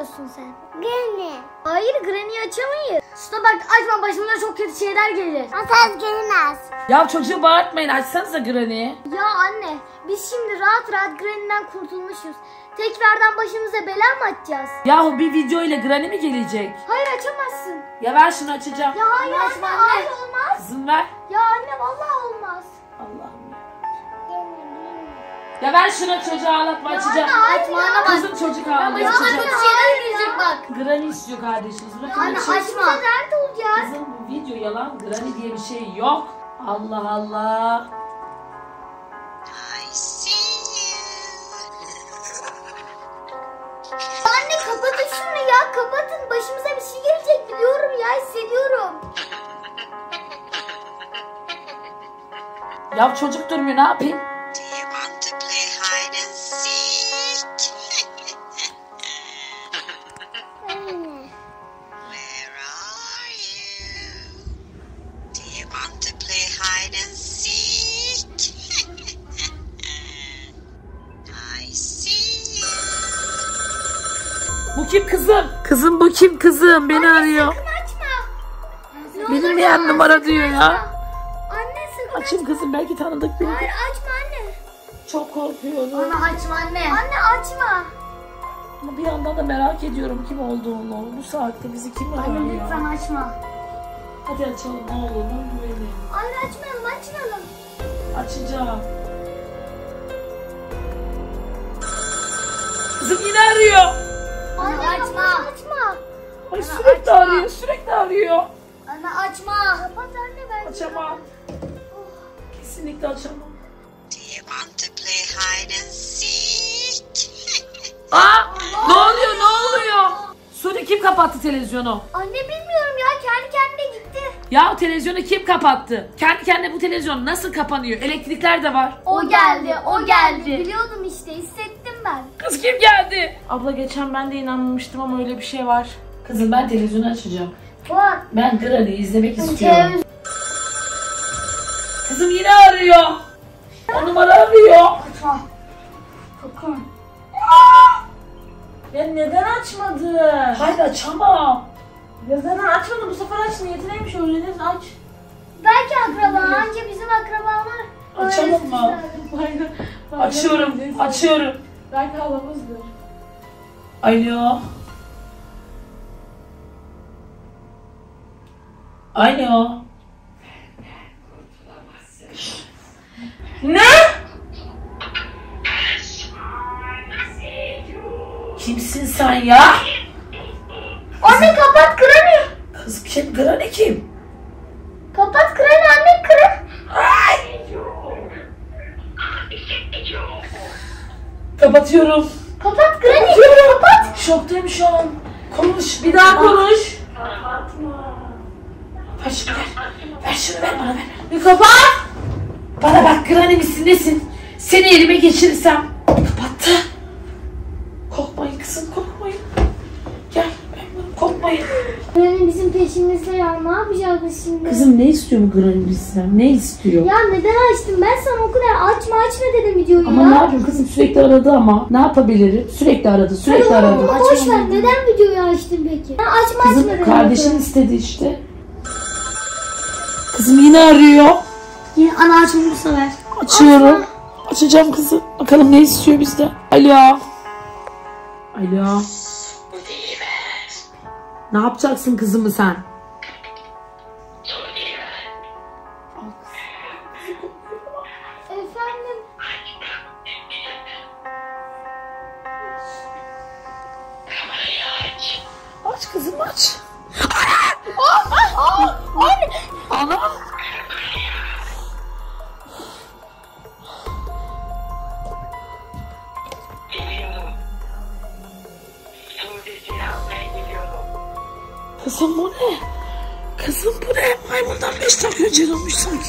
açıyorsun sen? Granny. Hayır, Granny'yi açamayız. Usta bak, açma, başımıza çok kötü şeyler gelir. Sen gelmez. Ya çocuğu bağırtmayın, açsanıza Granny'yi. Ya anne, biz şimdi rahat rahat Granny'den kurtulmuşuz. Tekrardan başımıza bela mı açacağız? Yahu bir video ile Granny mi gelecek? Hayır, açamazsın. Ya ver şunu, açacağım. Ya hayır anne, hayır olmaz. Kızım ver. Ya anne vallahi olmaz. Allah'ım ya. Ya ver şunu, çocuğu ağlatma, açacağım. Açma anne bak. Kızım çocuk ağlıyor, Başıma açacağım. kötü şeyler gelecek bak. Granny istiyor kardeşiniz. Bakın Anne açayım. açma. Nerede olacağız? Kızım bu video yalan. Granny diye bir şey yok. Allah Allah. Anne kapatın şunu ya, kapatın. Başımıza bir şey gelecek, biliyorum ya, hissediyorum. Ya çocuk durmuyor, ne yapayım? Bu kim kızım? Kızım bu kim kızım? Beni arıyor. Sakın açma. Benim yeğen numara diyor ya. Anne sakın Açayım kızım, belki tanıdık biri. Hayır açma anne. Çok korkuyorum. Anne açma anne. Anne açma. Ama bir yandan da merak ediyorum kim olduğunu. Bu saatte bizi kim arıyor Anne ya? lütfen açma. Hadi açalım, ne olur, ne güvenin. Anne açmayalım. Açacağım. Kızım yine arıyor. Anne açma. Ay sürekli arıyor, sürekli arıyor. Anne açma. Kapat anne ben. Açamam. Kesinlikle açamam. Aa! Ne oluyor? Sude kim kapattı televizyonu? Anne bilmiyorum ya, kendi kendine gitti. Ya televizyonu kim kapattı? Kendi kendine bu televizyon nasıl kapanıyor? Elektrikler de var. O geldi. Biliyordum işte, hissettim ben. Kız kim geldi? Abla geçen ben de inanmamıştım ama öyle bir şey var. Kızım ben televizyonu açacağım. Bak. Ben Granny'yi izlemek istiyorum. Kızım yine arıyor. O numara arıyor. Açma. Sakın. Ya neden açmadı? Hayır açamam. Neden açmadı? Bu sefer aç, niyeti neymiş, öğreniriz, aç. Belki akraba, anca bizim akrabalar. Açalım mı? Açıyorum. Belki halamızdır. Alo. Ne? Kimsin sen ya? Anne kapat Granny. Kız kim? Granny kim? Kapat Granny, anne kırık. Ay! Kapatıyorum. Kapat Granny. Kapat. Şoktayım şu an. Konuş. Bir daha konuş. Ver şunu ver bana ver. Bir kapat. Bana bak, Granny misin nesin? Seni elime geçirirsem. Kapattı. Korkmayın kızım, korkmayın. Gel, ben varım, korkmayın. Granny bizim peşimizde ya, ne yapacağız biz şimdi? Kızım ne istiyor bu Granny bizden? Ne istiyor? Ya neden açtın? Ben sana o kadar açma dedim videoyu Ama ya. ne yapayım kızım, sürekli aradı ama. Ne yapabilirim? Sürekli aradı. Hadi onu boş ver. Neden videoyu açtın peki? Ben açma Kızım dedim. kardeşin istedi işte. Kızım yine arıyor. Yine ana açma bu sefer. Açıyorum. Açacağım kızım. Bakalım ne istiyor bizden. Alo. Ne yapacaksın kızımı sen? Efendim. Aç kızım aç. Anne. Ana. Kızım bu ne? Kızım bu ne? Maymundan 5 dakika önce olmuş sanki.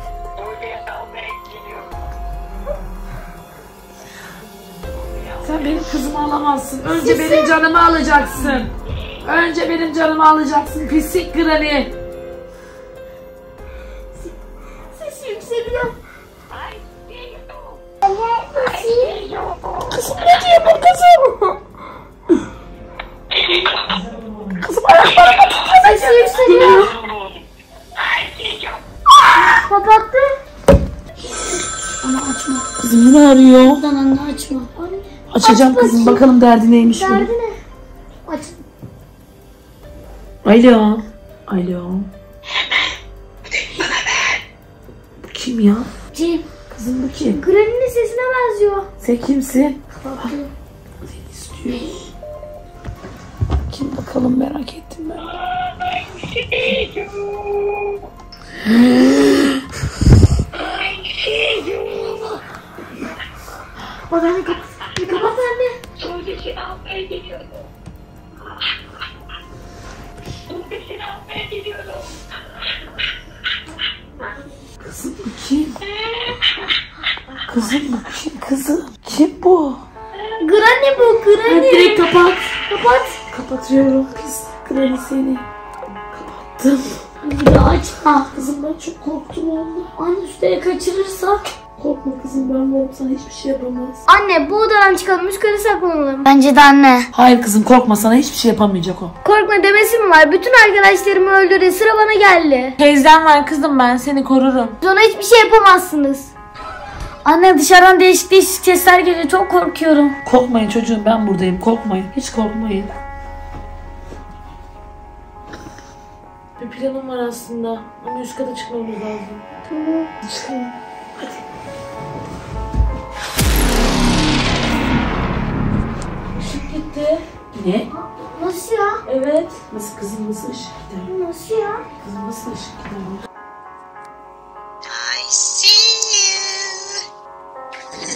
Sen benim kızımı alamazsın. Önce benim canımı alacaksın. Önce benim canımı alacaksın pislik Granny. Ses yükseliyor. Kızım ne diyor bu kızım? Kızım ayaklarına tut. Sesi yükseliyor. Kapattı. Ama açma. Kızım yine arıyor. Buradan anne açma. Anne. Açacağım Aç kızım, bakayım. bakalım derdi neymiş bunun. Derdi ne? Aç. Alo. Alo. Bu kim ya? Cem. Kızım bu kim? Granny'nin sesine benziyor. Sen kimsin? Bakıyor. Seni istiyor. Kim bakalım, merak ettim ben. Bak anne kapat. Kapat anne. Sözleşini almaya geliyorum. Sözleşini almaya geliyorum. Kızım bu kim? Kızım bu kim kızım? Kim bu? Granny bu Granny. Direkt kapat. Kapat. Kapatıyorum. Pis Granny seni. Kapattım. Bir daha açma. Kızım ben çok korktum ondan. Anne üstüne kaçırırsa. Korkma kızım, ben varım, sana hiçbir şey yapamaz. Anne bu odadan çıkalım, üst kata saklanalım. Bence de anne. Hayır kızım, korkma, sana hiçbir şey yapamayacak o. Korkma demesi mi var? Bütün arkadaşlarımı öldürdü. Sıra bana geldi. Teyzem var kızım, ben seni korurum. Sonra hiçbir şey yapamazsınız. Anne dışarıdan değişik değişik sesler geliyor. Çok korkuyorum. Korkmayın çocuğum, ben buradayım, korkmayın. Hiç korkmayın. Bir planım var aslında ama üst kata çıkmamız lazım. Tamam. Çıkalım. Hadi. Işık gitti. Ne? Nasıl ya? Evet. Nasıl kızım, nasıl ışık gider? Nasıl ya? Kızım nasıl ışık gider? I see you.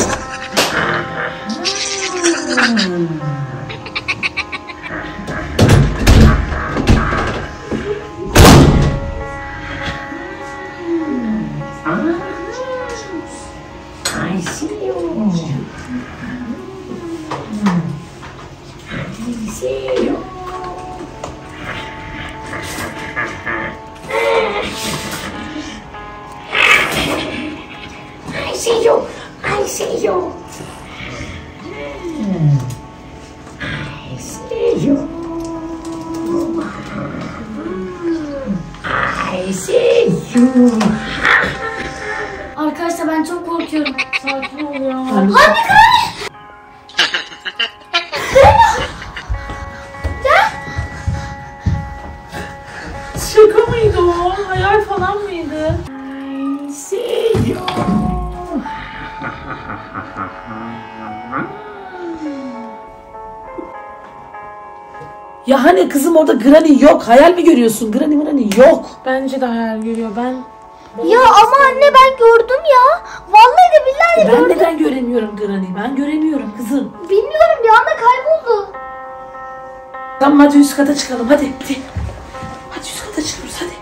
Arkadaşlar ben çok korkuyorum. Sakin ol ya. Anne Granny! Şaka mıydı o? Hayal falan mıydı? Ya hani kızım orada Granny yok. Hayal mi görüyorsun? Granny yok. Bence de hayal görüyor. Ben Ya ama anne ben gördüm ya. Vallahi de billahi de Ben gördüm. neden göremiyorum Granny? Ben göremiyorum kızım. Bilmiyorum bir anda kayboldu. Tamam hadi üst kata çıkalım, hadi. Hadi üst kata çıkıyoruz, hadi.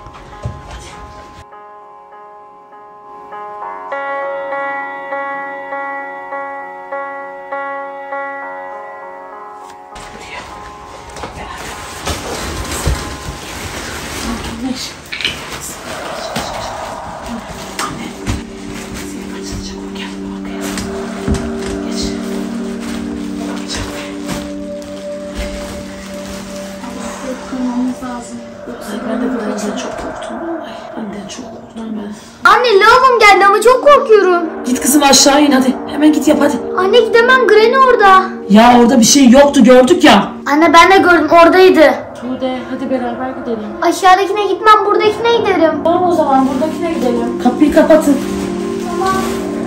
Ben de Granny'den çok korktum vallahi. Benden çok korktum ben. Anne lavabom geldi ama çok korkuyorum. Git kızım aşağı in hadi. Hemen git yap hadi. Anne gidemem Granny orada. Ya orada bir şey yoktu, gördük ya. Anne ben de gördüm oradaydı. Tuğde hadi beraber gidelim. Aşağıdakine gitmem buradakine giderim. Tamam o zaman buradakine gidelim. Kapıyı kapatın. Tamam.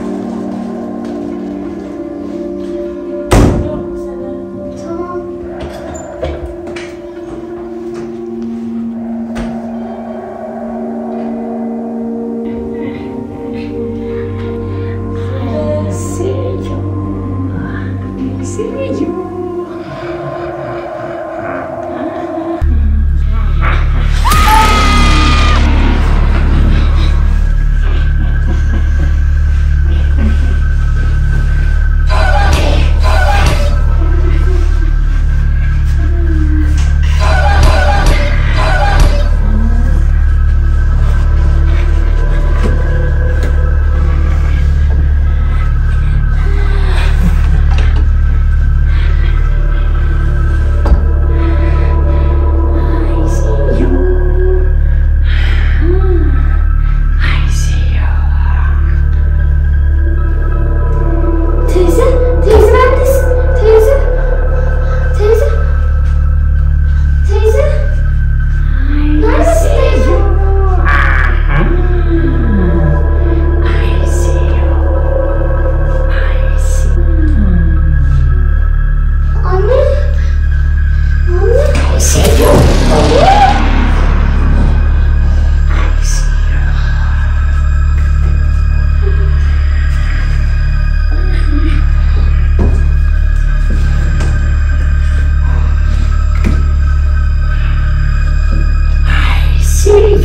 Biliyorum seni. Tamam.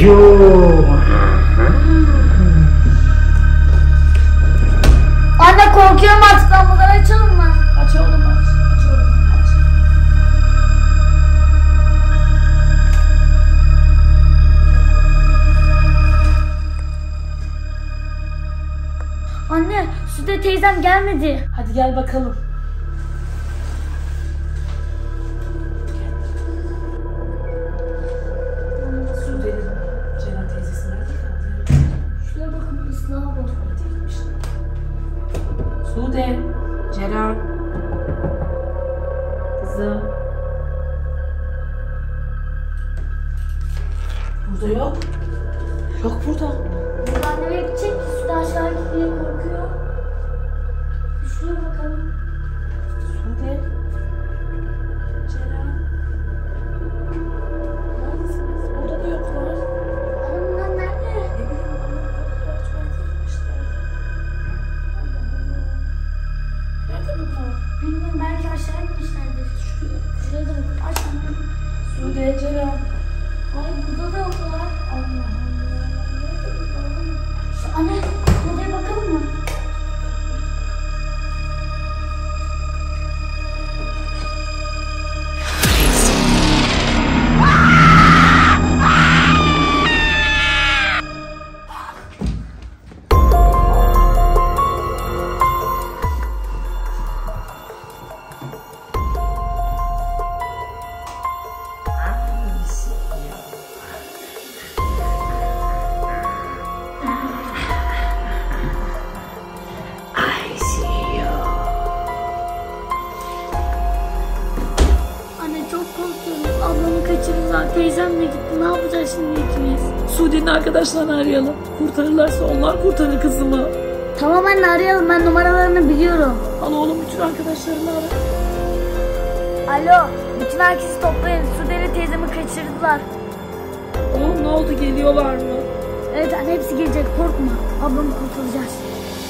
Anne korkuyorum artık, lambaları açalım mı? Aç oğlum aç. Aç oğlum aç. Anne, Sude teyzem gelmedi. Hadi gel bakalım. Sude'nin Ceren teyzesi nerede kaldı? Şuraya bakın, ıslah bu. Tuvalete gitmiş. Sude, Ceren. Kızım. Burada yok. Yok burada. Ben nereye gidecek ki? Sude aşağı gitmeye korkuyor. Bir şuraya bakalım. Sude. Ceren. Neredesiniz? Burada da yoklar. Anne bunlar nerede? Ne bileyim onlar tuvalete gitmişler. Allah Allah. Nerede bunlar? Bilmiyorum, belki aşağı gitmişlerdir. Şuraya da bakın. Aç anne. Sude, Ceren. Hayır, burada da yoklar. Allah Allah. Anne, odaya bakalım mı? Anne çok korkuyorum. Ablamı kaçırırlar. Teyzemle gitti. Ne yapacağız şimdi ikimiz? Sude'nin arkadaşlarını arayalım. Kurtarırlarsa onlar kurtarır kızımı. Tamam anne, arayalım. Ben numaralarını biliyorum. Al oğlum bütün arkadaşlarını ara. Alo. Bütün herkesi toplayın. Sude'yle teyzemi kaçırdılar. Oğlum ne oldu, geliyorlar mı? Evet anne, hepsi gelecek. Korkma. Ablamı kurtaracağız.